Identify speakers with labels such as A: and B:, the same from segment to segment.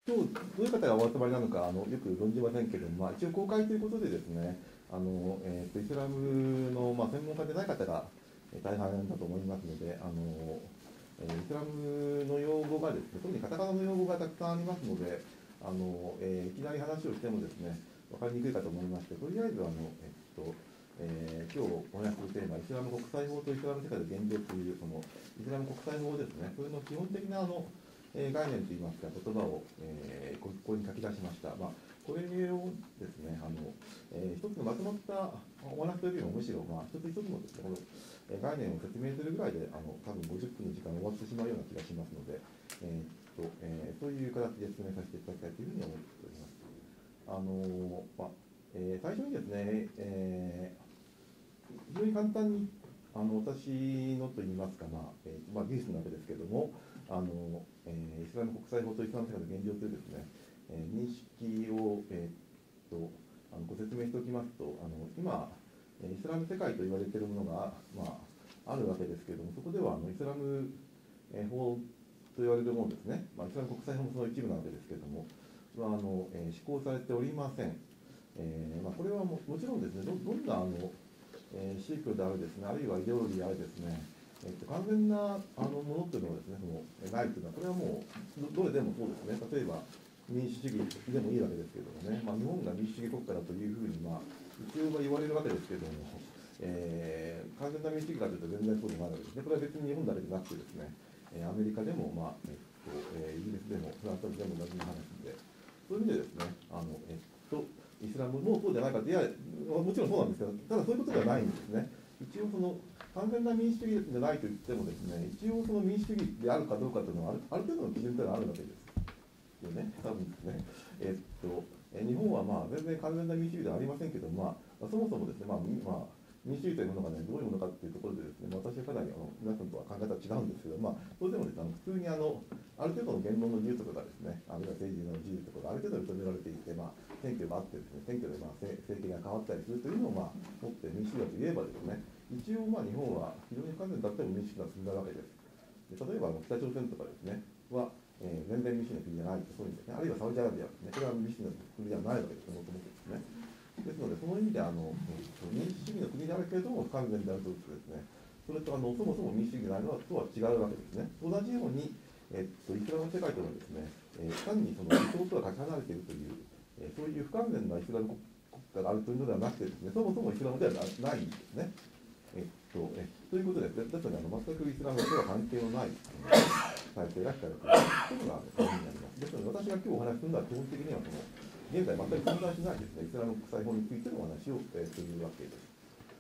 A: 今日どういう方がお集まりなのかよく存じませんけれども、一応公開ということでですね、イスラムの、専門家でない方が大半だと思いますので、イスラムの用語がですね、特にカタカナの用語がたくさんありますので、いきなり話をしてもですね、分かりにくいかと思いまして、とりあえず今日お話しするテーマ、イスラム国際法とイスラム世界の現状という、そのイスラム国際法ですね、それの基本的な概念といいますか、言葉を、ここに書き出しました。これをですね、一つのまとまったお話というよりも、むしろ、一つ一つのですね、この概念を説明するぐらいで、多分50分の時間が終わってしまうような気がしますので、そういう形で説明させていただきたいというふうに思っております。最初にですね、非常に簡単に私のといいますか、技術なわけですけれども、イスラム国際法とイスラム世界の現状というですね、認識を、ご説明しておきますと、今、イスラム世界と言われているものが、あるわけですけれども、そこではイスラム法と言われるものですね、イスラム国際法もその一部なわけですけれども、施行されておりません。これはもちろんですね、どんな宗教であるですね、あるいはイデオロギーであるですね、完全なものというのはですね、ないというのは、これはもうどれでもそうですね、例えば民主主義でもいいわけですけれどもね、日本が民主主義国家だというふうに、一応は言われるわけですけれども、完全な民主主義かというと全然そうでもないわけですね。これは別に日本だけでなくてですね、アメリカでも、イギリスでもフランスでも同じ話で、そういう意味でですね、イスラムもそうじゃないかって、いや、もちろんそうなんですけど、ただそういうことではないんですね。一応完全な民主主義じゃないと言ってもですね、一応その民主主義であるかどうかというのはある程度の基準というのはあるわけですよね、多分ですね。日本は全然完全な民主主義ではありませんけど、そもそもですね、民主主義というものがね、どういうものかというところでですね、私はかなり皆さんとは考え方は違うんですけど、それでもですね、普通にある程度の言論の自由とかがですね、あるいは政治の自由とかがある程度認められていて、選挙があってですね、選挙で政権が変わったりするというのを持って民主主義だと言えばですね、一応日本は非常に不完全だったりも民主主義が進んだわけです。例えば北朝鮮とかですね、全然民主主義の国じゃないと、そういうんですね、あるいはサウジアラビアですね、これは民主主義の国ではないわけです、もともとですね。ですので、その意味で民主主義の国であるけれども、不完全であるということですね、それとそもそも民主主義であるのとは違うわけですね。同じように、イスラム世界とのですね、単にその理想とはかけ離れているという、そういう不完全なイスラム国家があるというのではなくてですね、そもそもイスラムではないんですね。ということで、ですので全くイスラムとは関係のない体制が控えているというのが大事になります。ですので、私が今日お話しするのは基本的には現在全く存在しないですね、イスラム国際法についてのお話をするわけです。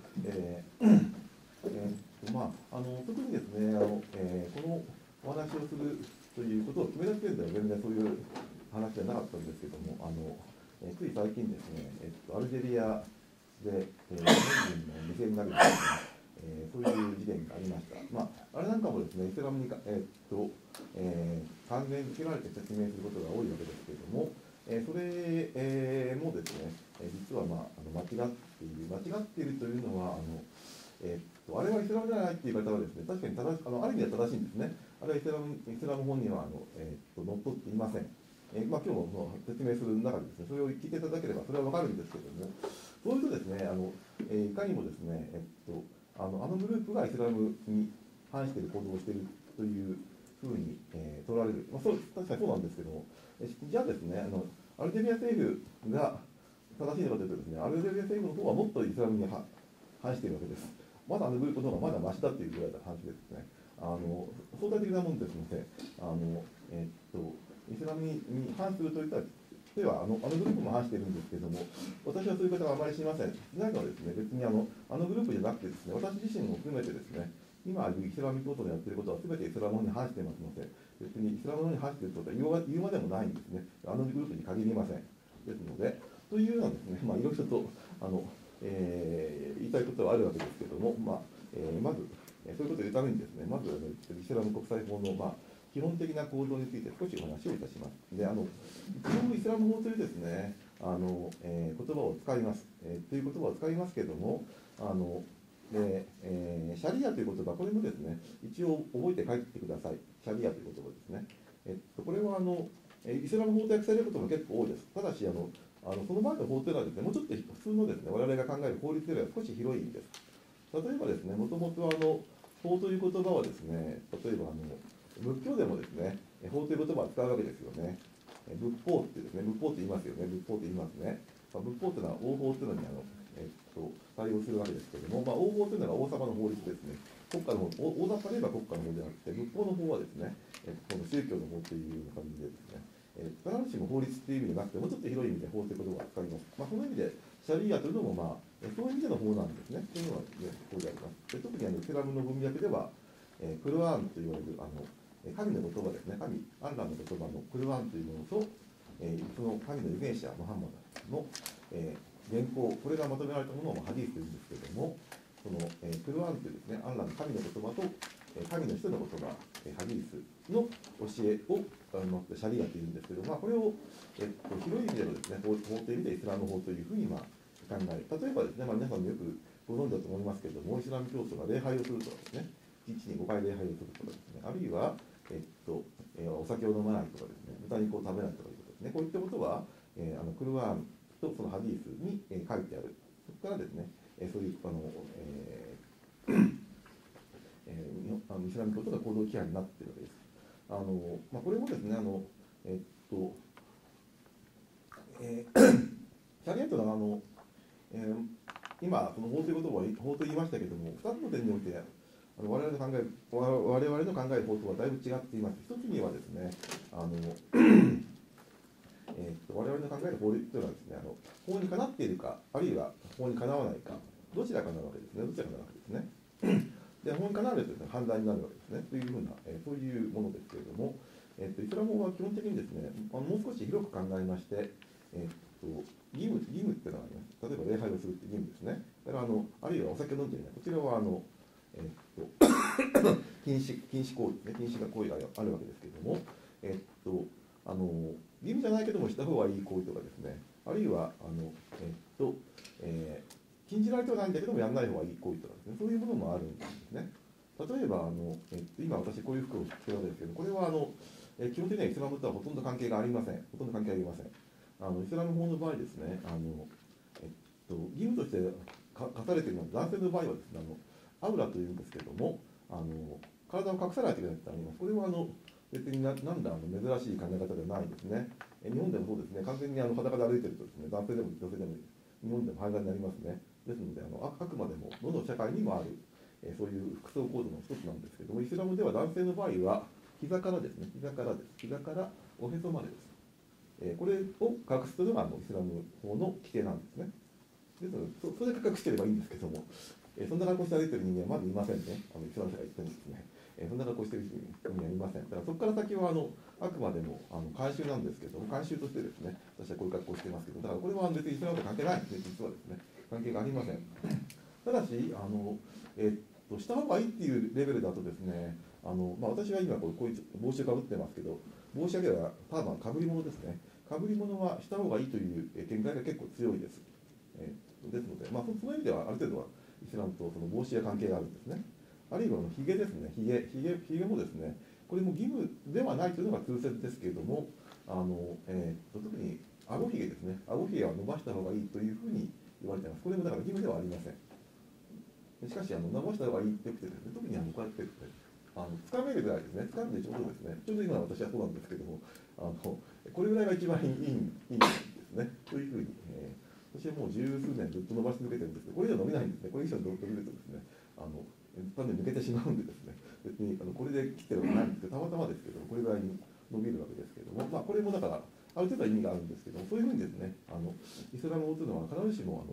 A: 特にですね、このお話をするということを決めた時点では全然そういう話じゃなかったんですけども、つい最近ですね、アルジェリアで、日本人の犠牲になるですね、そういう事件がありました。あれなんかもですね、イスラムに関連付けられて説明することが多いわけですけれども、それもですね、実は間違っているというのは、あれはイスラムじゃないという方はですね、確かにある意味では正しいんですね。あれはイスラム本にはのっとっていません。今日も説明する中でですね、それを聞いていただければそれは分かるんですけれども、そういうとですね、いかにもですね、あのグループがイスラムに反している行動をしているというふうに、取られる、確かにそうなんですけども、じゃあですね、アルジェリア政府が正しいのかというとですね、アルジェリア政府の方はもっとイスラムに反しているわけです。まだグループの方がまだマシだっていうぐらいの話でですね、相対的なものですので、イスラムに反するといったではグループも反しているんですけれども、私はそういう方はあまり知りません。しないのはですね、別にグループじゃなくてですね、私自身も含めてですね、今イスラム教徒でやっていることは全てイスラムに反していますので、別にイスラムに反していることは言うまでもないんですね。グループに限りません。ですので、というようなですね、いろいろと言いたいことはあるわけですけれども、まず、そういうことを言うためにですね、まずイスラム国際法の、基本的な構造について少しお話をいたします。で、イスラム法というですね、言葉を使います。という言葉を使いますけれども、シャリアという言葉、これもですね、一応覚えて帰ってください。シャリアという言葉ですね。これはイスラム法と訳されることも結構多いです。ただしその前の法というのはですね、もうちょっと普通のですね、我々が考える法律よりは少し広いんです。例えばですね、もともと法という言葉はですね、例えば仏教でもですね、法という言葉を使うわけですよね。仏法ってですね、仏法って言いますよね、仏法って言いますね。仏法というのは王法というのに対応するわけですけれども、王法というのが王様の法律ですね。国家の法、大雑把で言えば国家の法ではなくて、仏法の法はですね、この宗教の法というような感じでですね、必ずしも法律っていう意味でなくて、もうちょっと広い意味で法という言葉を使います。その意味で、シャリアというのも、そういう意味での法なんですね。というのが、法であります。特にイスラムの文脈では、クルアーンと言われる神の言葉ですね、アンラーの言葉のクルアーンというものと、その神の預言者、ムハンマドの、原稿、これがまとめられたものをハディースというんですけれども、そのクルアンというですね、アンラーの神の言葉と神の人の言葉、ハディースの教えをシャリアというんですけど、これを、広い意味でのですね、法という意味でイスラム法というふうに考える。例えばですね、皆さんもよくご存知だと思いますけれども、イスラム教徒が礼拝をするとかですね、1日に5回礼拝をするとかですね、あるいは、お酒を飲まないとかですね、豚肉を食べないとかいうことですね、こういったことは、クルアンとそのハディースに、書いてある。そこからですね、そういうイスラム教徒の行動規範になっているわけです。これもですね、シャリアットの今、その法という言葉を法と言いましたけれども、2つの点において我々の考える法とはだいぶ違っています。一つにはですね、我々の考える法律というのはですね、法にかなっているか、あるいは法にかなわないか、どちらかなわけですね。どちらかなわけですね。で、法にかなわるとですね、犯罪になるわけですね。というふうな、そういうものですけれども、イスラム法は基本的にですね、もう少し広く考えまして、義務っていうのがあります。例えば礼拝をするって義務ですね。だからあるいはお酒を飲んでいない。こちらは禁止行為、禁止な行為があるわけですけれども、義務じゃないけどもした方がいい行為とかですね、あるいは禁じられてはないんだけどもやらない方がいい行為とかですね、そういうものもあるんですね。例えば今私こういう服を着てるわけですけど、これは基本的にはイスラムとはほとんど関係がありません。ほとんど関係ありません。イスラム法の場合ですね、義務として課されているのは、男性の場合はですね、アウラというんですけれども、体を隠さないといけないってあります。これは別になんだ珍しい考え方ではないですね。日本でもそうですね、完全に裸で歩いてるとですね、男性でも女性でも日本でも犯罪になりますね。ですのであくまでもどの社会にもある、そういう服装コードの一つなんですけども、イスラムでは男性の場合は膝からですね、膝からおへそまでです。これを隠すというのがイスラム法の規定なんですね。ですのでそれだけ隠してればいいんですけども、そんな格好して歩いてる人間はまずいませんね。イスラム社会行ってもですね、そんな格好してる人間はいません。だからそこから先はあくまでも慣習なんですけども、慣習としてですね、私はこういう格好をしてますけど、だからこれは別にイスラムと関係ないんですね、実はですね、関係がありません。ただしした方がいいっていうレベルだとですね、私は今こういう帽子をかぶってますけど、帽子だけはただのかぶり物ですね。かぶり物はした方がいいという見解が結構強いです。ですので、その意味ではある程度はイスラムとその帽子や関係があるんですね。あるいはひげですね、ひげもですね、これも義務ではないというのが通説ですけれども、特に顎ひげですね、顎ひげは伸ばした方がいいというふうに言われています。これもだから義務ではありません。しかし伸ばした方がいいって言ってですね、特にこうやってつかめるぐらいですね、つかんでちょうどですね、ちょうど今私はそうなんですけども、これぐらいが一番いいんですね、というふうに、私はもう十数年ずっと伸ばし続けてるんですけど、これ以上伸びないんですね、これ以上伸びるとですね、単に抜けてしまうんでですね、別にこれで切ってるわけないんですけど、たまたまですけど、これぐらいに伸びるわけですけども、これもだから、ある程度は意味があるんですけども、そういうふうにですね、イスラム法というのは必ずしも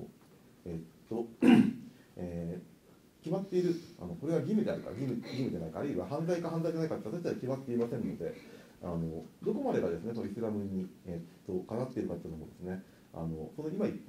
A: 決まっている、これは義務であるか義務でないか、あるいは犯罪か犯罪でないかという形は決まっていませんので、どこまでがですね、そのイスラムに、かなっているかというのもですね、その今言った、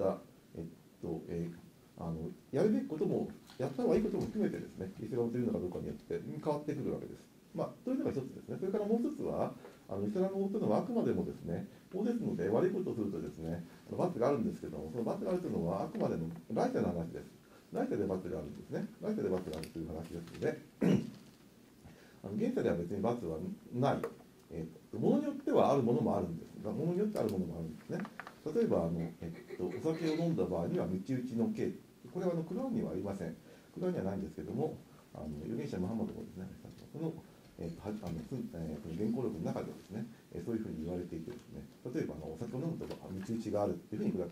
A: やるべきことも、やった方がいいことも含めてですね、イスラムというのかどうかによって変わってくるわけです。というのが一つですね。それからもう一つは、イスラム法というのはあくまでもですね、法ですので、悪いことをするとですね、罰があるんですけども、その罰があるというのはあくまでも来世の話です。来世で罰があるんですね。来世で罰があるという話ですので、現世では別に罰はない。 ものによってはあるものもあるんですが、ものによってあるものもあるんですね。例えばお酒を飲んだ場合には鞭打ちの刑、これはクラーンにはありません。クラーンにはないんですけども、預言者ムハンマドもですね、この原稿録の中ではですね、そういうふうに言われていてですね、例えばお酒を飲むと鞭打ちがあるっていうふうにこれは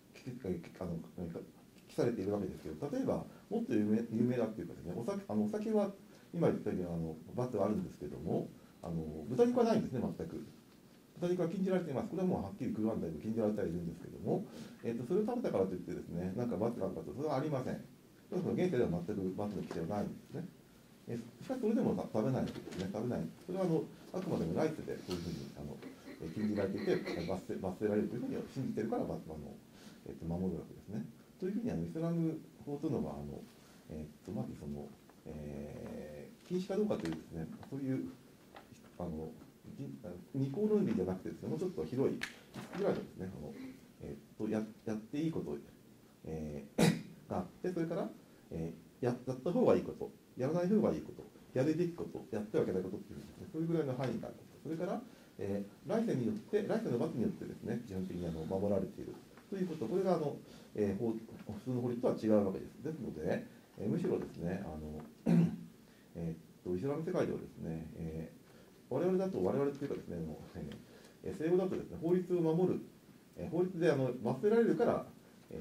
A: 記されているわけですけど、例えばもっと有名だっていうかですね、お酒は今言ったように罰はあるんですけども、豚肉はないんですね、全く。豚肉は禁じられています。これはもうはっきりクルアンでも禁じられてはいるんですけども、それを食べたからといってですね、なんか罰があるかと、それはありません。その現世では全く罰の規定はないんですね。しかしそれでも食べないわけですね。食べない。それはあくまでもライツでそういうふうに禁じられていて罰せられるというふうに信じているから守るわけですね。というふうにイスラム法というのはまずその、禁止かどうかというですね、そういう二項論理じゃなくてですね、もうちょっと広いぐらいのですね、やっていいこと、があって、それから、やった方がいいこと、やらない方がいいこと、やるべきこと、やってはいけないことっていうですね、そういうぐらいの範囲があること、それから、来世の罰によってですね、基本的に守られているということ、これが普通の法律とは違うわけです。ですので、むしろですね、イスラム世界ではですね、我々っていうかですね、西欧だとですね、法律を守る、法律で罰せられるから、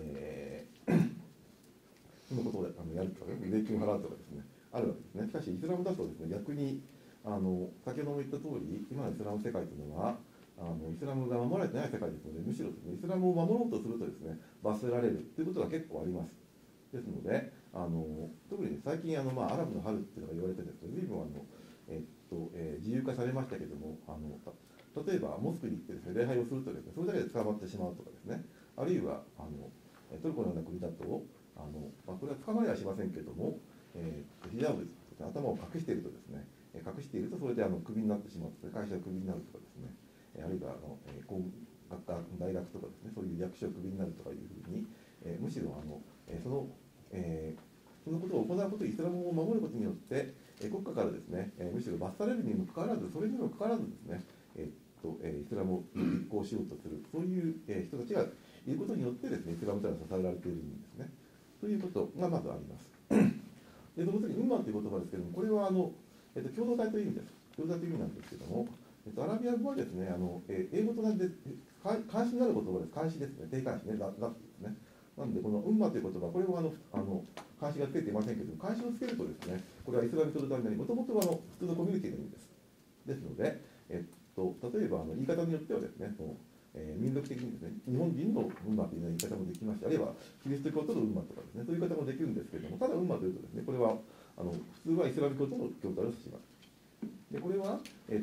A: そのことをやるとかね、税金を払うとかですね、あるわけですね。しかし、イスラムだとですね、逆に、先ほども言った通り、今のイスラム世界というのは、イスラムが守られてない世界ですので、むしろですね、イスラムを守ろうとするとですね、罰せられるということが結構あります。ですので、特に最近アラブの春っていうのが言われてですね、随分自由化されましたけども、例えばモスクに行ってですね、礼拝をするとですね、それだけで捕まってしまうとかですね、あるいはトルコのような国だと、これは捕まりはしませんけども、ヒジャブ、頭を隠しているとですね、隠しているとそれでクビになってしまうと、会社がクビになるとかですね、あるいは工学科、大学とかですね、そういう役所をクビになるとかいうふうに、むしろそのことを行うこと、イスラムを守ることによって、国家からですね、むしろ罰されるにもかかわらず、それにもかかわらずですね、イスラムを実行しようとする、そういう人たちがいることによってですね、イスラムというのは支えられているんですね。ということがまずあります。で、その次に、ウンマという言葉ですけれども、これは共同体という意味です。共同体という意味なんですけれども、アラビア語はですね、英語と同じで、監視になる言葉です。監視ですね、定監視ね、ラップですね。なので、このウンマという言葉、これを監視がつけていませんけれども、監視をつけるとですね、これはイスラム教のために、もともと普通のコミュニティの意味です。ですので、例えば言い方によってはですね、民族的にですね、日本人のウンマという言い方もできまして、あるいはキリスト教徒のウンマとかですね、そういう言い方もできるんですけれども、ただウンマというとですね、これは普通はイスラム教徒の教体を指します。で、これは、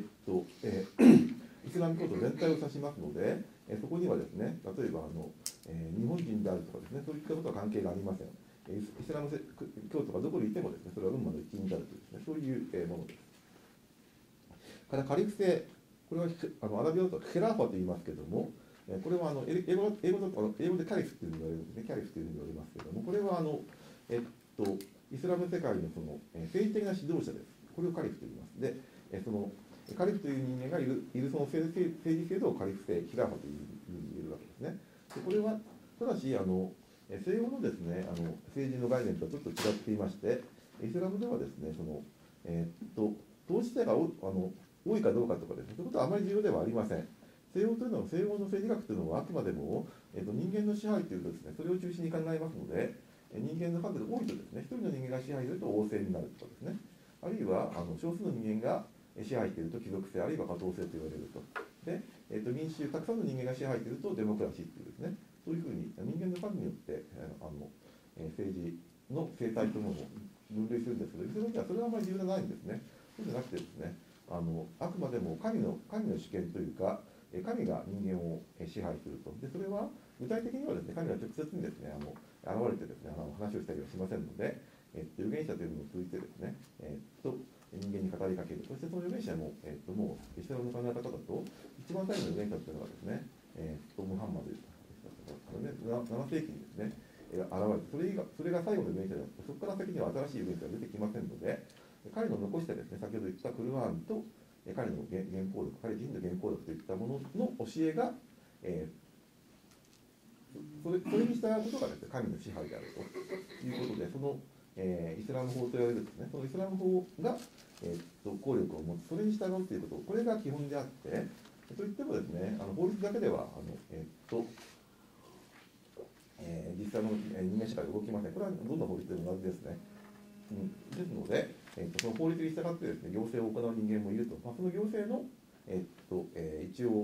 A: イスラム教徒全体を指しますので、そこにはですね、例えば日本人であるとかですね、そういったことは関係がありません。イスラム教徒がどこにいてもですね、それはウンマの一員であるというですね、そういうものです。からカリフ制、これはアラビアだとヘラーファと言いますけれども、これは英語でカリフというふうに言われるんですね、キャリフというふうに言われますけれども、これはイスラム世界の政治的な指導者です。これをカリフと言います。で、そのカリフという人間がいるその政治制度をカリフ制、ヒラーファというふうに言えるわけですね。でこれはただし西欧のですね政治の概念とはちょっと違っていまして、イスラムではですね当事者が多いかどうかとかですね、そういうことはあまり重要ではありません。西欧の政治学というのはあくまでも、人間の支配というとですね、それを中心に考えますので、人間の数が多いとですね、一人の人間が支配すると王政になるとかですね、あるいは少数の人間が支配していると貴族性、あるいは下等性と言われると。で、民衆、たくさんの人間が支配しているとデモクラシーというですね、そういうふうに人間の数によって政治の生態というものを分類するんですけど、イスラムにはそれはあまり重要ないんですね。そうじゃなくてですね、あくまでも神の主権というか、神が人間を支配すると。で、それは具体的にはですね、神が直接にですね、現れてですね、話をしたりはしませんので、預言者というのを通じてですね、人間に語りかける。そしてその預言者も、もうイスラムの考え方だと、一番最後の預言者というのはですね、ムハンマドでした7世紀にですね、現れて、それが最後の預言者であって、そこから先には新しい預言者が出てきませんので、彼の残したですね、先ほど言ったクルアーンと、 彼の原稿録、彼自身の原稿録といったものの教えが、それに従うことがですね、神の支配であるということで、その、イスラム法と言われるですね、そのイスラム法が、効力を持つ、それに従うということ、これが基本であって、といってもですね、法律だけでは実際の人間社会が動きません。これはどんな法律でも同じですね。ですので、その法律に従ってですね、行政を行う人間もいると、その行政の、一応、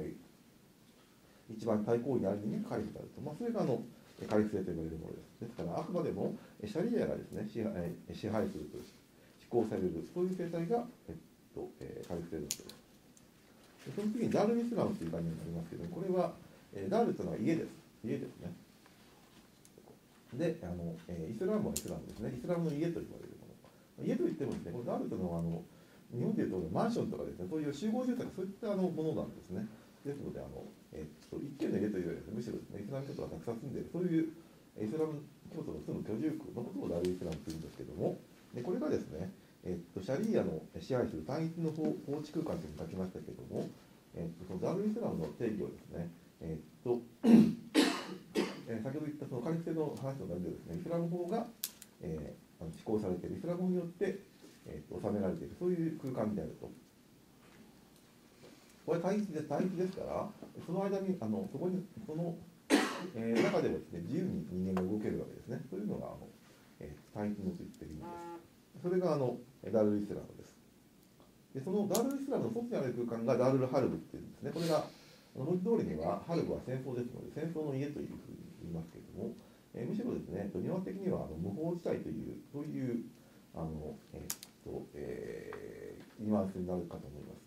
A: 一番対抗にある人間がカリフであると、それがカリフ制と呼ばれるものです。ですから、あくまでもシャリアがですね、支配すると施行される、そういう制裁が、カリフ制度です。その次にダール・イスラムという概念がありますけども、これは、ダールというのは家です。家ですね。で、イスラムはイスラムですね。イスラムの家と言われるもの。家といってもですね、このダールというのは日本でいうとマンションとかですね、そういう集合住宅、そういったものなんですね。ですので、一軒の家というよりは、むしろですね、イスラム教徒がたくさん住んでいる、そういうイスラム教徒の住む居住区のことをダール・イスラムというんですけども、でこれがですね、シャリーアの支配する単一の法治空間というのを書きましたけれども、そのダール・イスラムの定義をですね、先ほど言ったそのカリフ制の話と同じでですね、イスラム法が、施行されている、イスラム法によって、治められている、そういう空間であると。これ単一ですから、その間に、そこに、その、中ではですね、自由に人間が動けるわけですね。そういうのが、単一のと言ってる意味です。それが、ダール・イスラムです。で、そのダール・イスラムの外にある空間がダール・ハルブっていうんですね。これが、文字通りには、ハルブは戦争ですので、戦争の家というふうに言いますけれども、むしろですね、日本的には無法地帯という、そういう、ニュアンスになるかと思います。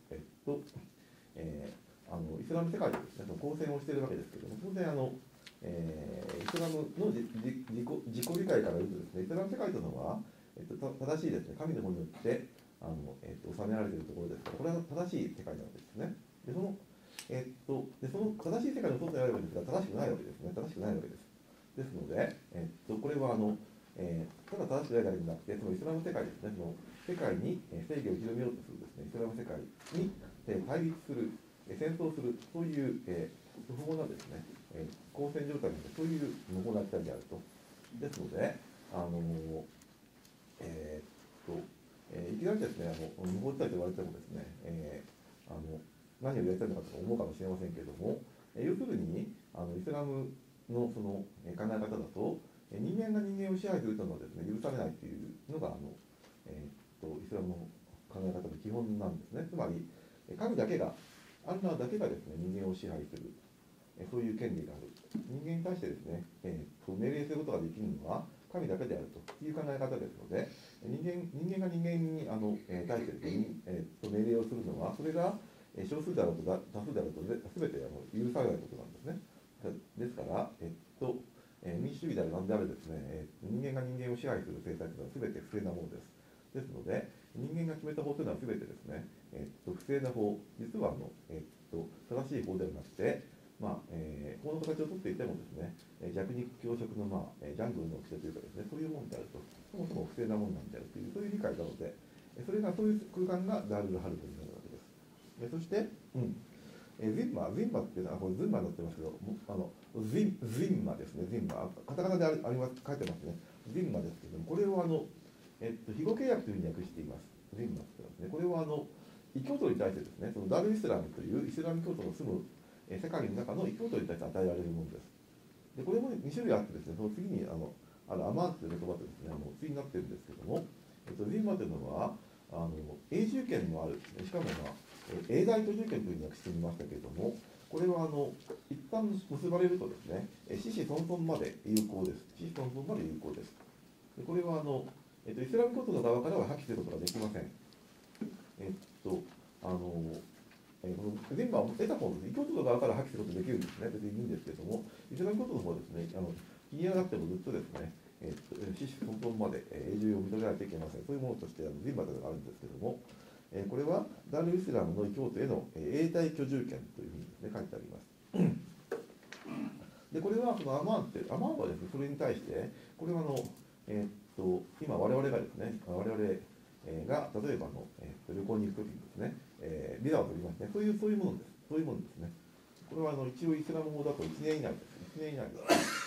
A: イスラム世界でですね、交戦をしているわけですけれども、当然イスラムの自己理解から言うとですね、イスラム世界というのは、正しいですね、神の方によって、治められているところですから、これは正しい世界なわけですね。で、その正しい世界の外にあるわけですが、正しくないわけですね。正しくないわけです。ですので、これはただ正しくないだけでなくて、そのイスラム世界ですね、その世界に正義を広めようとするですね、イスラム世界に対立する、戦争する、そういう不法なですね、交戦状態にそういう無法な事態であると。ですので、いきなりですね、無法地帯と言われてもですね、何をやりたいのかと思うかもしれませんけれども、要するにイスラムのその考え方だと、人間が人間を支配するというのはですね、許されないというのがイスラムの考え方の基本なんですね。つまり神だけが、アンラーだけがですね、人間を支配する、そういう権利がある。人間に対してですね、命令することができるのは神だけであるという考え方ですので、人間が人間に対してですね、命令をするのは、それが少数であろうと多数であろうと全て許されないことなんですね。ですから、民主主義である何であれですね、人間が人間を支配する政策というのは全て不正なものです。ですので、人間が決めた法というのは全てですね、不正な法、実は正しい法ではなくて、法の形をとっていてもですね、弱肉強食の、ジャングルの掟というかですね、そういうものであると、そもそも不正なものなんであるという、そういう理解なので、そういう空間がダール・ハルトになるわけです。そして、ズンマっていうのは、これズンマになってますけど、ズンマですね、ズンマ。カタカナであります、書いてますね。ズンマですけども、これを非語契約というふうに訳しています。ズンマって言ってますね。これは異教徒に対してですね、そのダール・イスラムというイスラム教徒の住む世界の中の異教徒に対して与えられるものです。でこれも2種類あってですね、その次にアマンという言葉でですね、対になってるんですけども、ズンマというのは永住権もある、しかも永代居住権というふうに訳してみましたけれども、これは一旦結ばれるとですね、子々孫々まで有効です。子々孫々まで有効です。でこれはイスラム教徒の側からは破棄することができません。全部は得た方です。異教徒の側から破棄することができるんですね。別にいいんですけれども、イスラム教徒の方はですね、気に上がってもずっとですね、子々孫々まで永住を認められていけません。そういうものとして全部があるんですけれども、これはダール・イスラムの異教徒への永代居住権というふうにですね、書いてあります。でこれはそのアマンはですね、それに対して、これは今我々がですね、我々 が例えば旅行に行くときにですね、ビザを取りますね。そういうものです。そういうものですね。これは一応イスラム法だと1年以内です。1年以内です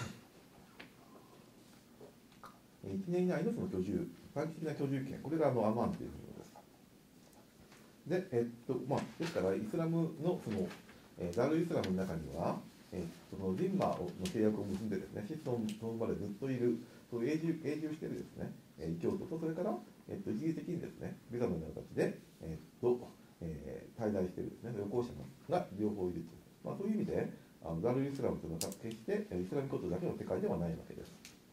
A: 。1年以内のその居住、短期的な居住権、これがアマンというものです。ですから、イスラムのダールイスラムの中には、そのジンマの契約を結んでですね、子孫その場でずっといる、そういう永住しているですね、異教徒と、それから、一時的にですね、ビザのような形で、滞在しているですね、旅行者が両方いると。そういう意味で、ダールイスラムというのは決してイスラム教徒だけの世界ではないわけです。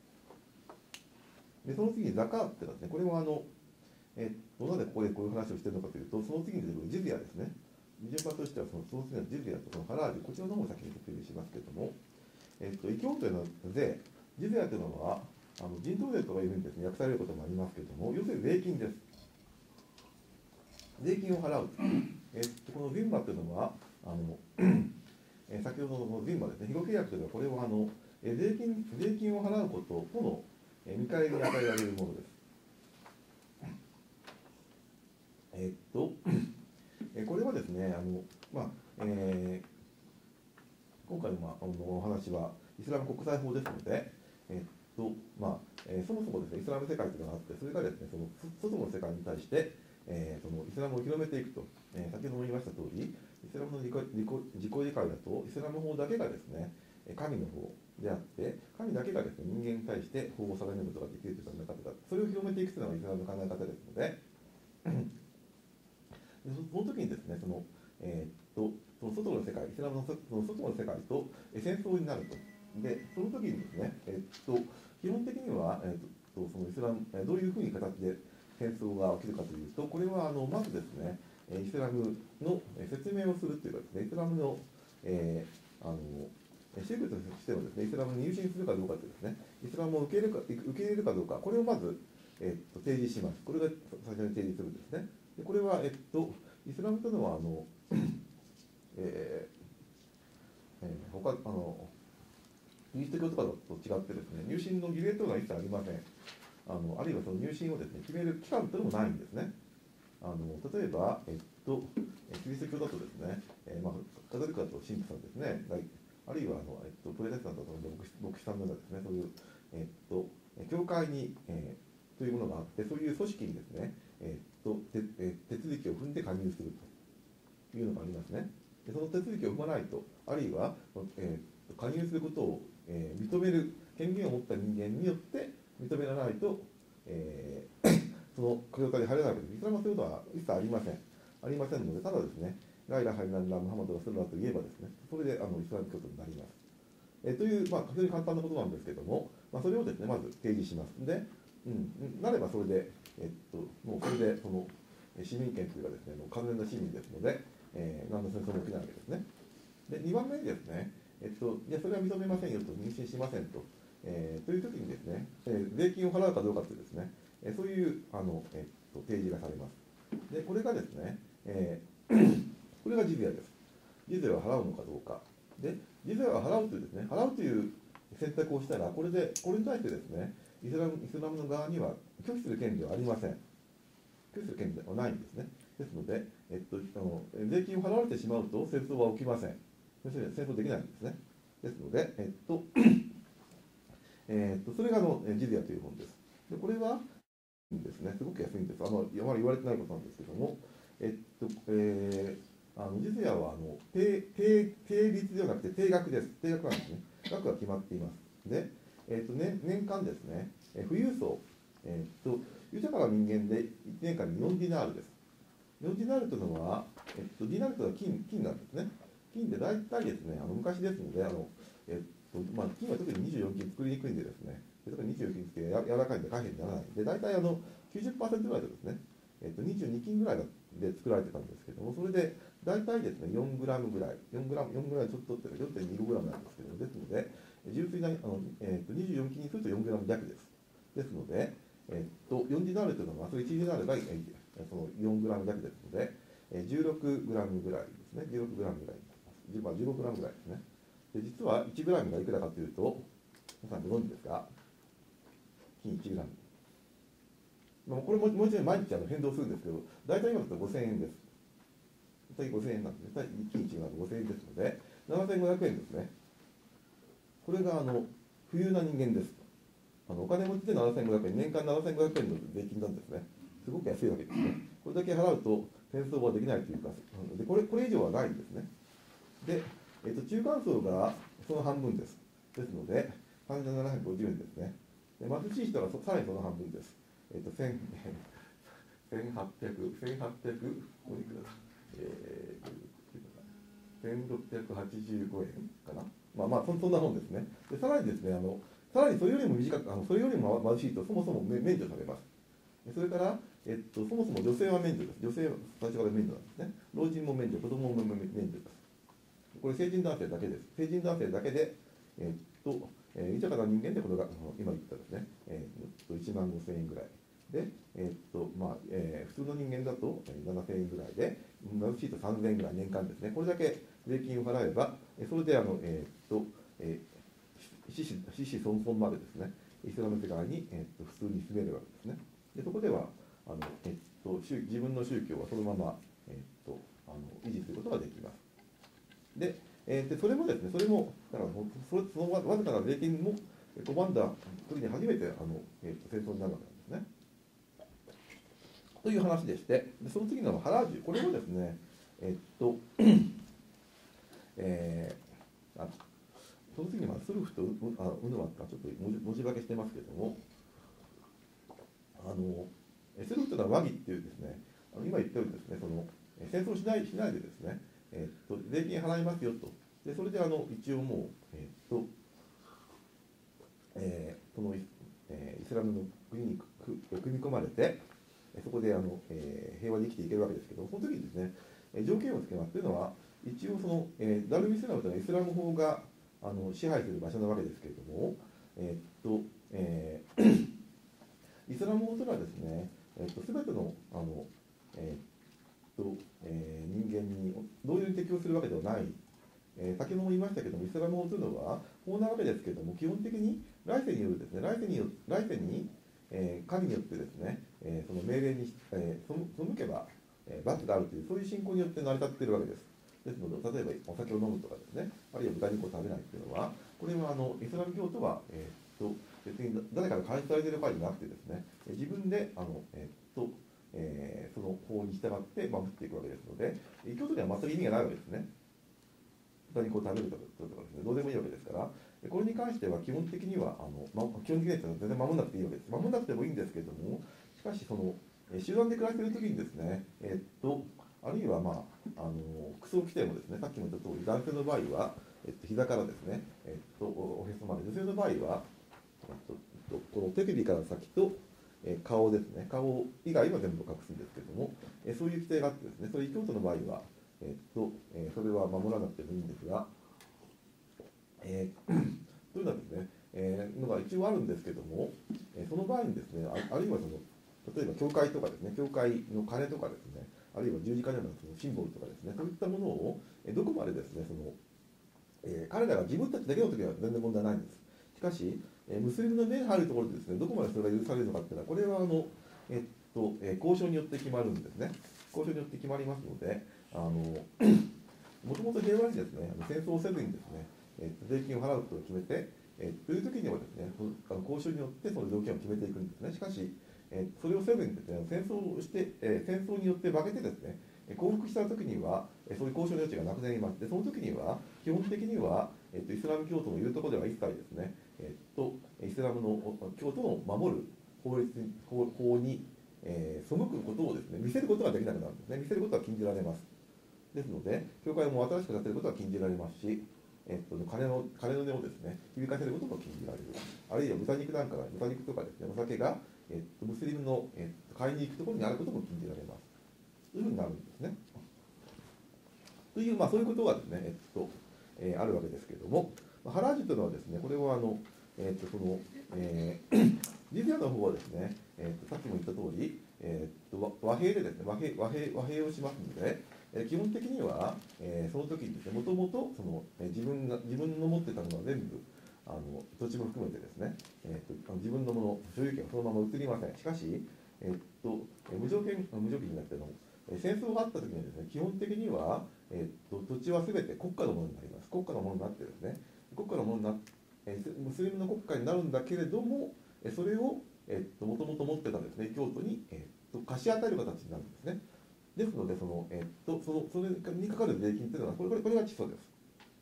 A: で、その次にザカーってのはですね、これはなぜここでこういう話をしているのかというと、その次に出てくるジズヤですね。順番としてはその次のジズヤとそのハラージュ、こちらの方を先に説明しますけれども、異教というのは税、ジズヤというのは人頭税とかいうふうにですね、訳されることもありますけれども、要するに税金です。税金を払う。このジンマというのは、先ほどのジンマですね、非互契約というのは、これは税金を払うこととの見返りに与えられるものです。これはですね、今回のお話はイスラム国際法ですので、そもそもですね、イスラム世界というのがあって、それがですね、その外の世界に対して、そのイスラムを広めていくと、先ほども言いました通り、イスラムの自己理解だと、イスラム法だけがですね、神の法であって、神だけがですね、人間に対して法を定めることができるという考え方だ、それを広めていくというのがイスラムの考え方ですので、その時にですね、その外の世界、イスラムのその外の世界と戦争になると。で、その時にですね、基本的には、そのイスラム、どういうふうに形で戦争が起きるかというと、これはまずですね、イスラムの説明をするというかですね、イスラムの、宗教としてのですね、イスラムに入信するかどうかというですね、イスラムを受け入れるかどうか、これをまず、提示します。これが最初に提示するんですね。でこれは、イスラムというのはキリスト教とかと違ってですね、入信の儀礼というのは一切ありません。あるいはその入信をですね、決める期間というのもないんですね。例えば、キリスト教だとですね、カトリックだと神父さんですね、あるいはプロテスタントだと牧師さんのようなですね、そういう、教会に、というものがあって、そういう組織にですね、手続きを踏んで加入するというのがありますね。でその手続きを踏まないと、あるいは、加入することを、認める権限を持った人間によって認められないと、その教会に入れないわけです。イスラムはそういうことは一切ありません。ありませんので、ただですね、ライラハイランラムハマドがするなと言えばですね、それでイスラム教徒になります。という、非常に簡単なことなんですけれども、それをですね、まず提示します。で、なればそれで、もうそれでその市民権というかですね、もう完全な市民ですので、何の戦争も起きないわけですね。で、2番目にですね、じゃあそれは認めませんよと、認信しませんと、という時にですね、税金を払うかどうかというですね、そういう提示がされます。で、これがですね、これがジズヤです。ジズヤを払うのかどうか。で、ジズヤを払うというですね、払うという選択をしたら、これに対してですね、イスラムの側には拒否する権利はありません。拒否する権利はないんですね。ですので、税金を払われてしまうと戦争は起きません。戦争できないんですね。ですので、それがジズヤという本です。でこれはですね、すごく安いんです。あまり言われてないことなんですけども、ジズヤは定率ではなくて定額です。定額なんですね。額が決まっています。で、年間ですね、富裕層、豊かな人間で1年間に4ディナールです。4ディナールというのは、ディナールというのは金なんですね。金で大体ですね、昔ですので、金は特に24金作りにくいんでですね、例えば24金って柔らかいんで貨幣にならない。で、大体90% ぐらいでですね、22金ぐらいで作られてたんですけども、それで大体ですね、4グラムぐらい、4グラムちょっとって4.25グラムなんですけども、ですので、純粋な24金にすると4グラム弱です。ですので、4ディナールというのは、それ1ディナールがその4グラム弱ですので、16グラムぐらいですね、16グラムぐらいになります。15グラムぐらいですね。で実は1グラムがいくらかというと、皆さんご存知ですか？金1グラム。 これもう一度毎日変動するんですけど、大体今だと5000円です。大体5000円なんですね。大体1日が5000円ですので、7500円ですね。これが富裕な人間です。お金持ちで7500円、年間7500円の税金なんですね。すごく安いわけですね。これだけ払うと転送はできないというか、でこれ以上はないんですね。で、中間層がその半分です。ですので、3750円ですね。で貧しい人はさらにその半分です。1800、これいくらだ、1685円かな。そんなもんですね。でさらにですね、さらにそれよりも短く、それよりも貧しいとそもそも免除されます。それから、そもそも女性は免除です。女性は最初から免除なんですね。老人も免除、子供も免除です。これ成人男性だけです。成人男性だけで、豊かな人間でこれが今言ったですね、1万5000円ぐらい。で、普通の人間だと7000円ぐらいで、貧しいと3000円ぐらい年間ですね。これだけ税金を払えば、それで子々孫々までですね、イスラム世界に、普通に住めるわけですね。でそこでは自分の宗教はそのまま、維持することができます。で、それもですね、そだからそのわずかな税金も拒んだ時に初めて戦争になるわけなんですね。という話でして、でその次のハラージュ、これもですね、その次にスルフとウヌワがちょっと文字化けしてますけれども、スルフというのは和議っていうですね、今言ったようにですね、戦争しないでですね、税金払いますよと。でそれで一応もう、そのイスラムの国に組み込まれて、そこで平和に生きていけるわけですけど、その時にですね、条件をつけますというのは、一応ダルビスラムというのはイスラム法が支配する場所なわけですけれども、イスラム法というのはですね、全ての人間に同様に適用するわけではない。先ほども言いましたけども、イスラム法というのは法なわけですけれども、基本的に来世によるですね、来世に神によってですね、その命令に、背けば、罰があるという、そういう信仰によって成り立っているわけです。ですので、例えばお酒を飲むとかですね、あるいは豚肉を食べないというのは、これはイスラム教とは、別に誰かが監視されている場合じゃなくてですね、自分でその法に従って守っていくわけですので、異教徒には全く意味がないわけですね。豚肉を食べるとかですね、どうでもいいわけですから、これに関しては基本的には基本的には全然守らなくていいわけです。守らなくてもいいんですけれども、しかし集団で暮らしているときにですね、あるいは服装規定もですね、さっきも言った通り、男性の場合は、膝からですね、おへそまで、女性の場合は、この手首から先と、顔ですね、顔以外は全部隠すんですけれども、そういう規定があってですね、そういう教徒の場合は、それは守らなくてもいいんですが、というのはですね、のが一応あるんですけども、その場合にですね、あるいは例えば教会とかですね、教会の鐘とかですね、あるいは十字架のようなシンボルとかですね、そういったものをどこまでですね、彼らが自分たちだけの時は全然問題ないんです。しかし、ムスリムの目に入るところでですね、どこまでそれが許されるのかっていうのは、これは交渉によって決まるんですね。交渉によって決まりますので、もともと平和にですね、戦争をせずにですね、税金を払うことを決めて、という時にはですね、交渉によってその条件を決めていくんですね。しかし、それをせずにですね、戦争によって負けてですね、降伏した時には、そういう交渉の余地がなくなります。で、その時には、基本的には、イスラム教徒の言うところでは一切ですね、イスラムの教徒の守る法に、背くことをですね、見せることができなくなるんですね。見せることは禁じられます。ですので、教会も新しく建てることは禁じられますし、鐘の音をですね、響かせることも禁じられる。あるいは豚肉とかですね、お酒が、ムスリムの、買いに行くところにあることも禁じられます。というふうになるんですね。という、そういうことがですね、あるわけですけれども、ハラージュというのはですね、これはジズヤの方はですね、さっきも言った通り、和平でですね、和平をしますので、基本的には、その時にですね、もともと自分の持ってたものは全部土地も含めてですね、自分のもの、所有権はそのまま移りません。しかし、 無条件になっての戦争があった時にはですね、基本的には、土地は全て国家のものになります。国家のものになってですね、国家のものになって、ムスリムの国家になるんだけれども、それをもともと持ってたですね、京都に、貸し与える形になるんですね。ですので、それにかかる税金というのは、これが基礎です。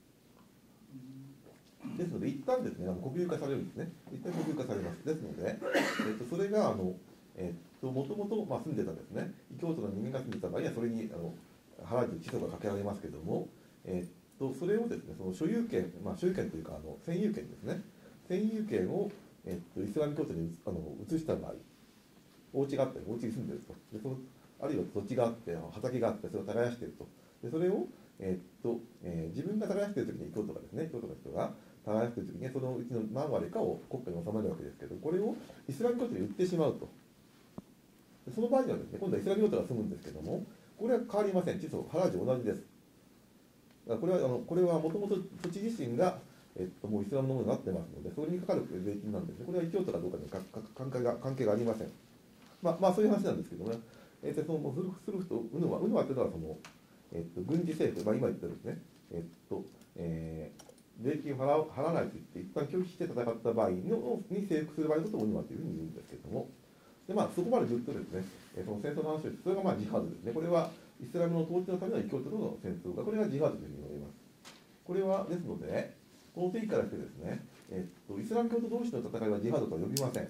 A: ですので、一旦ですね、国有化されるんですね。一旦国有化されます。ですので、それがもともと住んでたですね、京都の人間が住んでた場合には、それに払う基礎がかけられますけれども、それをですね、その所有権というか占有権ですね、占有権を、イスラム教徒に移した場合、お家があって、お家に住んでると。であるいは土地があって、畑があって、それを耕していると。でそれを、自分が耕しているときに京都がですね、京都の人が耕しているときに、そのうちの何割かを国家に収めるわけですけど、これをイスラム教徒に売ってしまうと。でその場合にはですね、今度はイスラム教徒が住むんですけども、これは変わりません。地租、払うじ同じです。だからこれはもともと土地自身が、もうイスラムのものになってますので、それにかかる税金なんですね。これは京都かどうかに関係がありません。そういう話なんですけどね。そのすると、ウヌワというのは軍事政府、今言ったですね、税金を払わないと言って、一旦拒否して戦った場合に征服する場合のことをウヌワというふうに言うんですけれども、でそこまでずっとですね、その戦争の話をして、それがジハードですね。これはイスラムの統治のための京都との戦争が、これがジハードというふうに言われます。これはですので、この定義からしてですね、イスラム教徒同士の戦いはジハードとは呼びません。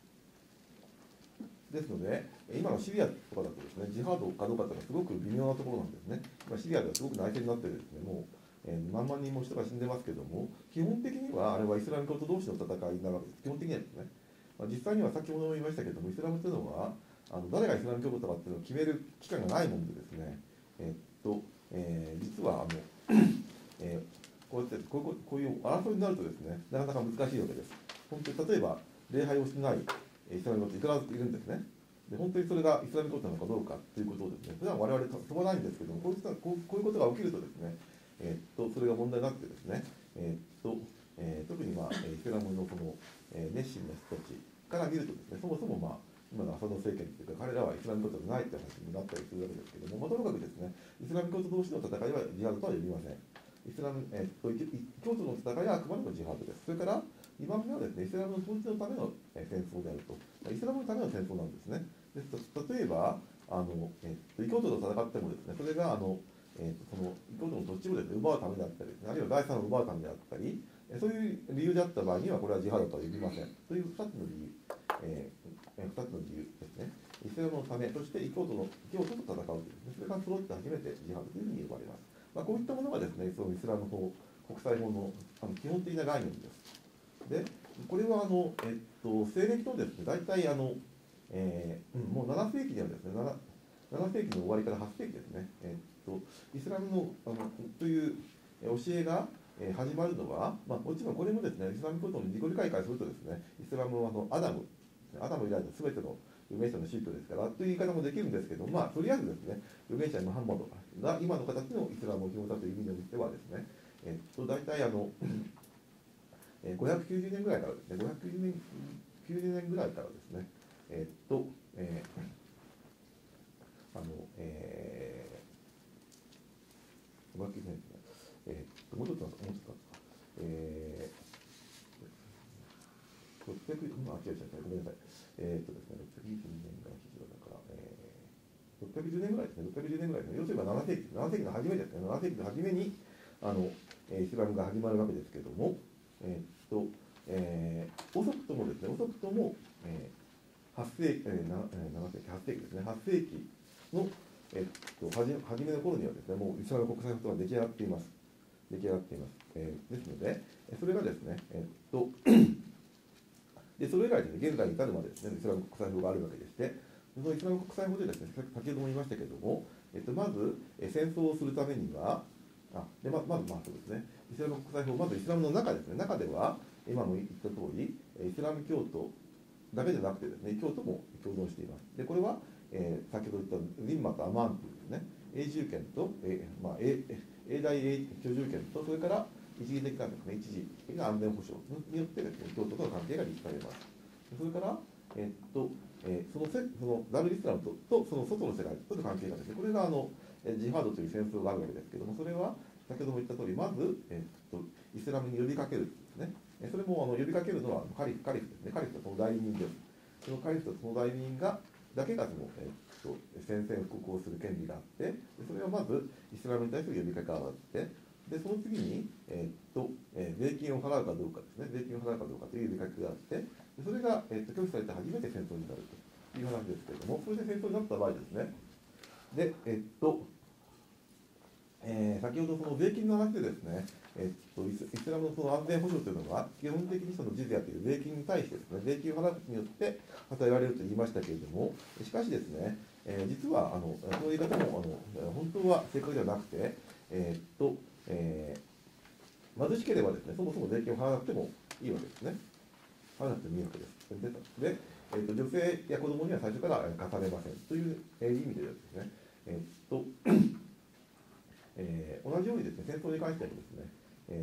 A: ですので、今のシリアとかだとですね、ジハードかどうかというのはすごく微妙なところなんですね。今シリアではすごく内戦になってですね、もう、何万人も人が死んでますけども、基本的にはあれはイスラム教徒同士の戦いになるわけです。基本的にはですね。実際には先ほども言いましたけども、イスラムというのは誰がイスラム教徒かっていうのを決める機関がないものでですね、実はこういう争いになるとですね、なかなか難しいわけです。本当に例えば礼拝をしないイスラム教徒いくらいるんですね。で本当にそれがイスラム教徒なのかどうかということをですね、普段我々問わないんですけども、こういうことが起きるとですね、それが問題になってですね、特にイスラムの熱心な人たちから見るとですね、そもそも今のアサド政権というか、彼らはイスラム教徒じゃないという話になったりするわけですけども、ともかくですね、イスラム教徒同士の戦いはジハードとは呼びません。京都の戦いはあくまでもジハードです。それから2番目はですね、イスラムの統一のための戦争であると。イスラムのための戦争なんですね。例えば京都と戦ってもですね、それがその京都の土地をですね、奪うためであったりですね、あるいは財産を奪うためであったり、そういう理由であった場合には、これはジハードとは呼びません。という2つの理由、ですね。イスラムのため、そして京都と戦うというですね、それが揃って初めてジハードというふうに呼ばれます。こういったものがですね、そのイスラム法、国際法の基本的な概念です。で、これは西暦とですね、大体もう7世紀にはですね、7世紀の終わりから8世紀ですね、イスラムのという教えが始まるのは、もちろんこれもですね、イスラム教徒の自己理解からするとですね、イスラムはアダム以来の全ての預言者の宗教ですからという言い方もできるんですけど、とりあえずですね、預言者ムハンマドが今の形のイスラムを広めたという意味においてはですね、大体590年ぐらいからですね、590年ぐらいからですね、590年ですね、もうちょっとか、600、違う、ごめんなさい。ですね、692年が非常だから、610年ぐらいですね、610年ぐらいですね、要するに7世紀の初めですね、7世紀の初めにイスラムが始まるわけですけれども、遅くともですね、8世紀、8世紀ですね、8世紀の、初めの頃にはですね、もうイスラム国際法が出来上がっています。ですので、それがですね、でそれ以来ですね、現在に至るまでですね、イスラム国際法があるわけでして、そのイスラム国際法でですね、先ほども言いましたけれども、まず、戦争をするためには、まずそうですね、イスラム国際法、まずイスラムの中ですね、中では、今も言った通り、イスラム教徒だけじゃなくてですね、教徒も共存しています。で、これは、先ほど言ったリンマとアマンというですね、永住権と、永代居住権と、それから一時的なですね、一時的な安全保障によってですね、教徒との関係が立地されます。それから、 そのダルイスラムとその外の世界との関係がですね、これがジハードという戦争があるわけですけども、それは先ほども言った通り、まず、イスラムに呼びかけるですね。それも呼びかけるのはカリフですね。カリフとその代理人です。そのカリフとその代理人だけがその、宣戦布告をする権利があって、それはまずイスラムに対する呼びかけがあって、でその次に、税金を払うかどうかですね、税金を払うかどうかという呼びかけがあって、それが、拒否されて初めて戦争になるという話ですけれども、それで戦争になった場合ですね、で、先ほどその税金の話でですね、イスラムのその安全保障というのは、基本的にそのジズヤという税金に対してですね、税金を払うことによって与えられると言いましたけれども、しかしですね、実はこの言い方も本当は正確ではなくて、貧しければですね、そもそも税金を払わなくてもいいわけですね。払わなくてもいいわけです。で、女性や子供には最初から課されませんという意味でですね、同じようにですね、戦争に関してもですね、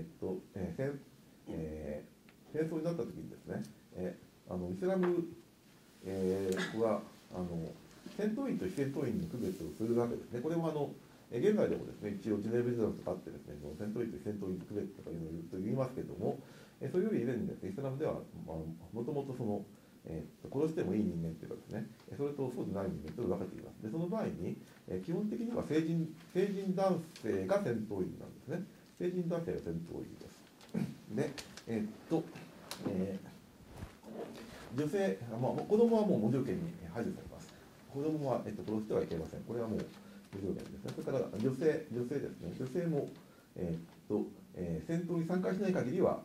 A: 戦争になったときにですね、イスラム、は戦闘員と非戦闘員の区別をするわけですね。これも現在でもですね、一応ジュネーブ条約とかあってですね、戦闘員と非戦闘員の区別とかいうのを言いますけれども、それより以前にですね、イスラムではもともとその、殺してもいい人間というかですね、それとそうでない人間と分けています。で、その場合に、基本的には成人男性が戦闘員なんですね。成人男性が戦闘員です。で、女性、子供はもう無条件に排除されます。子供は、殺してはいけません。これはもう無条件ですね。それから女性ですね。女性も、戦闘に参加しない限りは、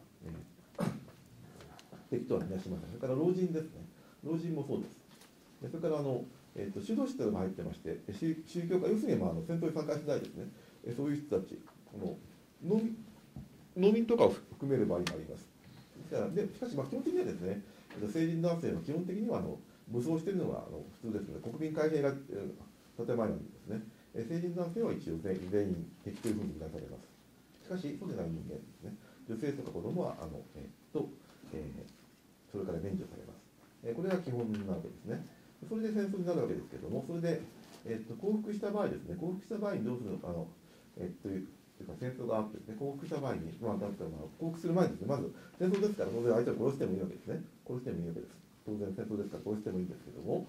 A: 敵とはみなしません。それから老人ですね。老人もそうです。それから修道士というのが入ってまして、宗教家、要するに戦闘に参加しないですね、そういう人たち、農民とかを含める場合もあります。しかし、基本的にはですね、成人男性は基本的には武装しているのが普通ですので、国民開閉が建前なんですね。成人男性は一応全員敵というふうに見なされます。しかし、そうでない人間ですね、女性とか子供はそれから免除されます。これが基本なわけですね。それで戦争になるわけですけれども、それで、降伏した場合ですね、降伏した場合にどうするのか、というか戦争があってですね、降伏した場合に、降伏する前にですね、まず戦争ですから、当然相手を殺してもいいわけですね。殺してもいいわけです。当然戦争ですから殺してもいいんですけども、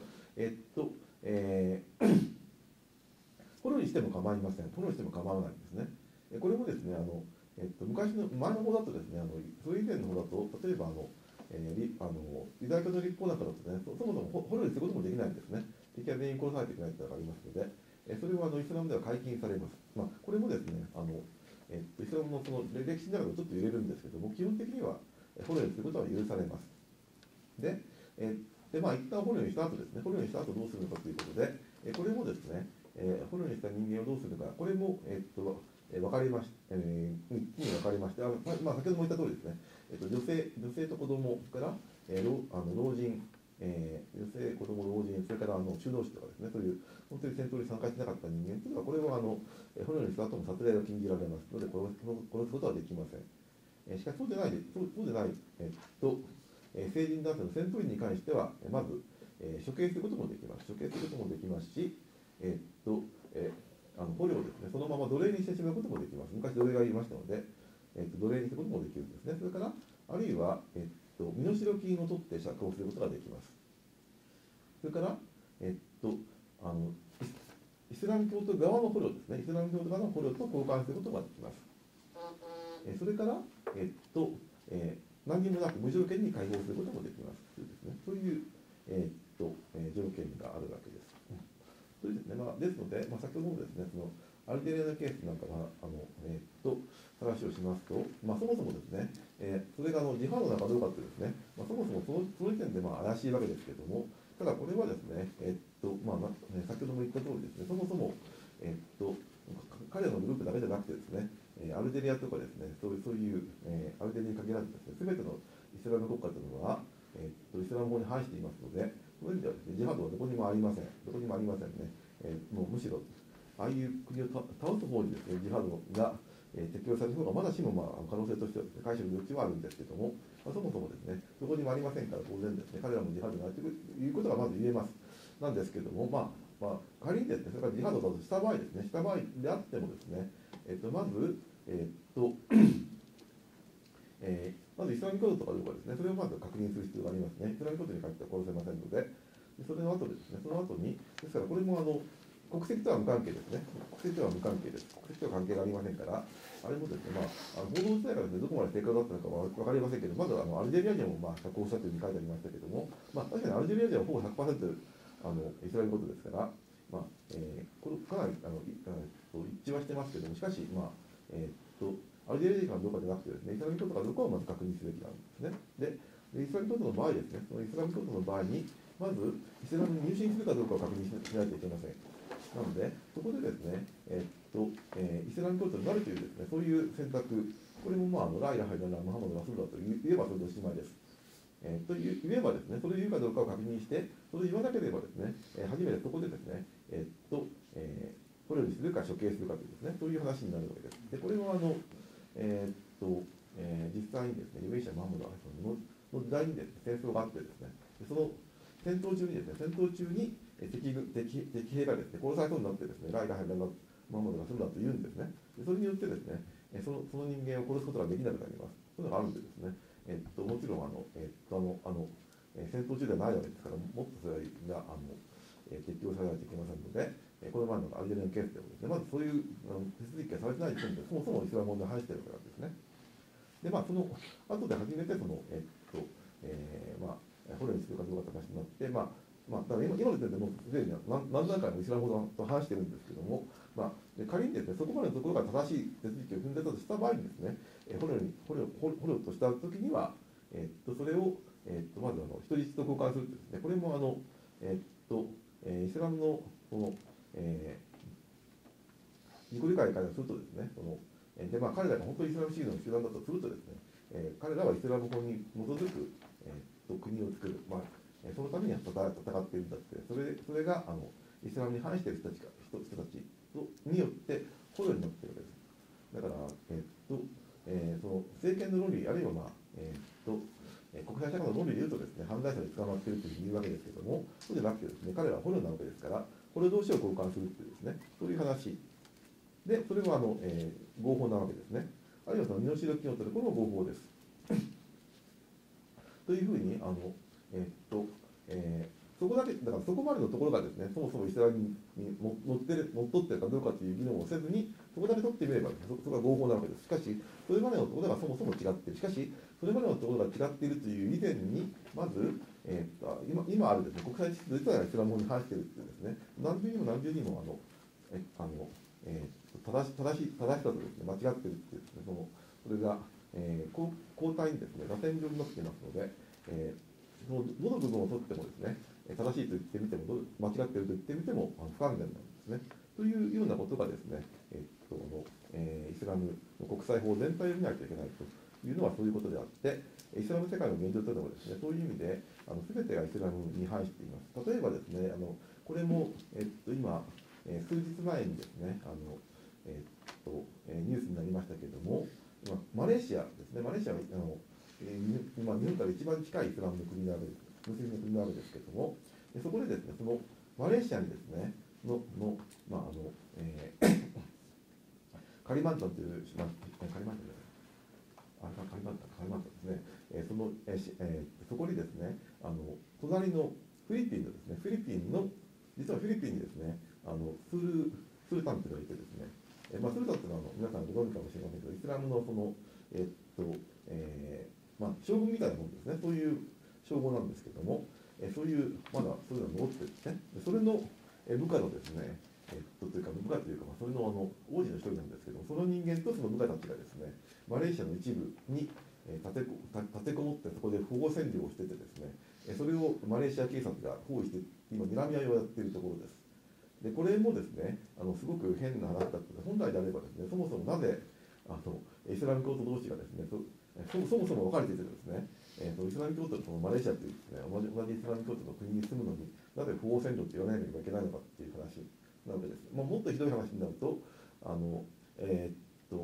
A: 捕虜にしても構いません。捕虜にしても構わないんですね。これもですね、昔の前の方だとですね、それ以前の方だと、例えばユダヤ教の立法なんかだとね、そもそも捕虜にすることもできないんですね。敵は全員殺さないといけないというのがありますので、それはイスラムでは解禁されます。これもですね、イスラムのその歴史の中でもちょっと揺れるんですけども、基本的には捕虜にすることは許されます。で、一旦捕虜にした後ですね、捕虜にした後どうするのかということで、これもですね、捕虜にした人間をどうするか、これも、分かりまし3つに分かりまして、先ほども言った通りですね、女性と子供から、老人、女性、子供、老人、それから修道士とかですね、そういう本当に戦闘に参加しなかった人間というのは、これは捕虜にした後も殺害が禁じられますので、殺すことはできません。しかしそうでない、成人男性の戦闘員に関しては、まず、処刑することもできます。処刑することもできますし、捕虜をですね、そのまま奴隷にしてしまうこともできます。昔奴隷がいましたので、奴隷にすることもできるんですね。それから、あるいは、身代金を取って釈放することができます。それから、イスラム教徒側の捕虜ですね、イスラム教徒側の捕虜と交換することができます。それから、何にもなく無条件に解放することもできます。そういう、条件があるわけです。それですね、ですので、先ほどもですね、そのアルジェリアのケースなんかは話をしますと、そもそもですね、それがジハードなのかどうかというですね、そもそもその時点で怪しいわけですけれども、ただこれはですね、先ほども言った通りですね、そもそも、彼らのグループだけじゃなくてですね、アルジェリアとかですね、そういう、アルジェリアに限らずですね、すべてのイスラム国家というのは、イスラム法に反していますので、そういう意味ではですね、ジハードはどこにもありません。どこにもありませんね。もうむしろ、ああいう国を倒す方にですね、ジハードが適用される方がまだしも、可能性としてはですね、解釈の余地はあるんですけども、そもそもですね、そこにもありませんから、当然ですね、彼らもジハードになるということがまず言えます。なんですけども、仮にですね、それからジハードだとした場合ですね、した場合であってもですね、まず、まずイスラム教徒とかどうかですね、それをまず確認する必要がありますね。イスラム教徒に限っては殺せませんので、それの後ですね、その後に、ですからこれも国籍とは無関係ですね。国籍とは無関係です。国籍とは関係がありませんから、あれもですね、報道自体がですね、どこまで正確だったのかは分かりませんけど、まずアルジェリア人も釈放したというふうに書いてありましたけども、確かにアルジェリア人はほぼ 100% イスラム教徒ですから、これかなり一致はしてますけども、しかし、アルジェリア人かどうかじゃなくてですね、イスラム教徒かどうかをまず確認すべきなんですね。で、イスラム教徒の場合ですね、そのイスラム教徒の場合に、まずイスラムに入信するかどうかを確認しないといけません。なので、そこでですね、イスラム教徒になるというですね、そういう選択、これもライラハイラムハマドラスルだと言えばそれでおしまいです。と言えばですね、それを言うかどうかを確認して、それを言わなければですね、初めてそこでですね、捕虜にするか処刑するかというですね、そういう話になるわけです。で、これは実際にですね、ユメイシャ・マハムドの時代にですね、戦争があってですね、その戦闘中に敵兵がですね、殺されそうになってですね、ライラハイラマハムドがするんだと言うんですね。それによってですね、その人間を殺すことができなくなります。そういうのがあるんでですね、もちろん戦闘中ではないわけですから、もっとそれが適用されないといけませんので、この前のアルジェリアのケースでもですね、まずそういう手続きがされてない時点で、そもそもイスラム問題を話しているわけですね。で、その後で初めて捕虜にするかどうかという話になって、だから今の時点でもうすでに何段階もイスラムと話してるんですけども、仮にですね、そこまでのところが正しい手続きを踏んでたとした場合にですね、捕虜としたときには、それを、まず人質と交換するとですね、これもイスラムのその、自己理解からするとですね、彼らが本当にイスラム主義の集団だとするとですね、彼らはイスラム法に基づく、国を作る、そのためには戦っているんだって、それがイスラムに反している人たちによって捕虜になっているわけです。だから、その政権の論理、あるいは、国際社会の論理でいうとですね、犯罪者に捕まっているというわけですけども、そうじゃなくてですね、彼らは捕虜なわけですから、これ同士を交換するというですね、そういう話で、それは合法なわけですね。あるいはその身代金を取る、これも合法です。というふうにそこだけだからそこまでのところがですね、そもそもイスラムにのっとっているかどうかという議論をせずに、そこだけ取ってみれば、そこが合法なわけです。しかし、それまでのところがそもそも違っている。しかし、それまでのところが違っているという以前に、まず、今あるですね、国際秩序自体がイスラム法に反しているというですね、何重にも正しさとですね、間違っているというですね、それが、交代にですね、螺旋状になっていますので、そのどの部分を取ってもですね、正しいと言ってみても、間違っていると言ってみても不完全なんですね。というようなことがですね、イスラムの国際法全体を見ないといけないというのはそういうことであって、イスラム世界の現状というのもですね、そういう意味で、全てがイスラムに反しています。例えばですね、これも、今、数日前にですね、ニュースになりましたけれども、マレーシアですね、マレーシアは今、日本から一番近いイスラムの国なわけです、ムスリムの国なわけですけれども、そこでですね、そのマレーシアにですね、カリマンタンという、カリマンタンじゃない、カリマンタンですね、そこにですね、隣のフィリピンのですね、実はフィリピンにですね、スルタンというのがいてですね、スルタンというのは皆さんご存知かもしれませんけど、イスラムの将軍みたいなものですね、そういう称号なんですけども、そういうまだそういうのが残ってですね、それの部下のですね、部下というか、それの王子の一人なんですけども、その人間とその部下たちがですね、マレーシアの一部に立てこもってそこで保護占領をしててですね、それをマレーシア警察が包囲して今睨み合いをやっているところです。でこれもですね、すごく変な話だったので、本来であればですね、そもそもなぜイスラム教徒同士がですね、そもそも分かれていてですね、イスラム教徒とマレーシアというですね、同じイスラム教徒の国に住むのになぜ不法占領って言わないといけないのかっていう話なわけです。もっとひどい話になると、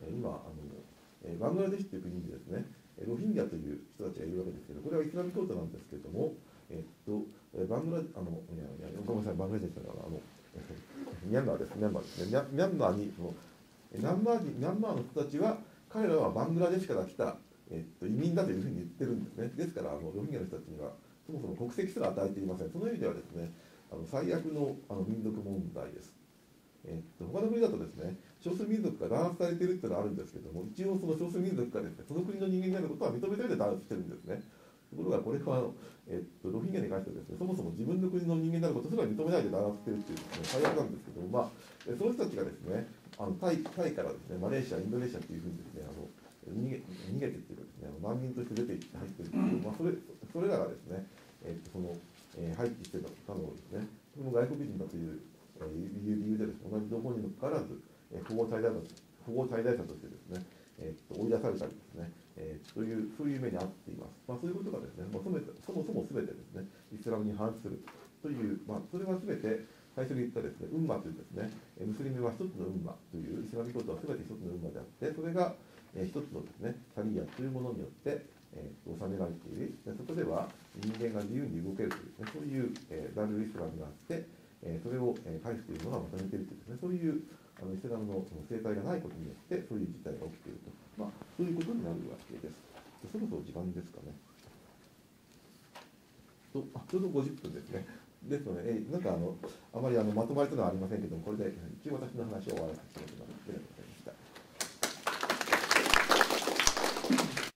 A: 今バングラデシュという国にですね、ロヒンギャという人たちがいるわけですけど、これはイスラム教徒なんですけれども、バングラごめんなさい、バングラデシュですから、ミャンマーです、ミャンマーですね、ミャンマーにミャンマーの人たちは、彼らはバングラデシュから来た、移民だというふうに言ってるんですね。ですから、ロヒンギャの人たちには、そもそも国籍すら与えていません。その意味ではですね、最悪の民族問題です。他の国だとですね、少数民族が弾圧されているっていうのはあるんですけども、一応その少数民族がですね、その国の人間になることは認めていて弾圧してるんですね。ところがこれはロヒンギャに関してはですね、そもそも自分の国の人間になることすら認めないで弾圧しているっていうですね、最悪なんですけども、その人たちがですね、タイからですね、マレーシア、インドネシアっていうふうにですね、逃げてっていうかですね、難民として出ていって入ってるっていう、それらがですね、入ってきてたのをですね、その外国人だという理由でですね、同じ同胞にもかかわらず、不法滞在者としてですね、追い出されたりですね、そういう目に遭っています。そういうことがですね、そもそも全てですね、イスラムに反するという、それは全て最初に言ったですね、ウンマというですね、ムスリムは一つのウンマというイスラム教徒は全て一つのウンマであって、それが一つのですね、シャリアというものによって、収められている。そこでは人間が自由に動けるという、ね、そういう、ダルイスラムがあって、それを返すというのがまとめているというですね、そういうイスラムの生態がないことによって、そういう事態が起きていると、そういうことになるわけです。そろそろ時間ですかね。ちょうど50分ですね。ですので、なんかあまりまとまりというのはありませんけども、これで一応私の話を終わらせていただきます。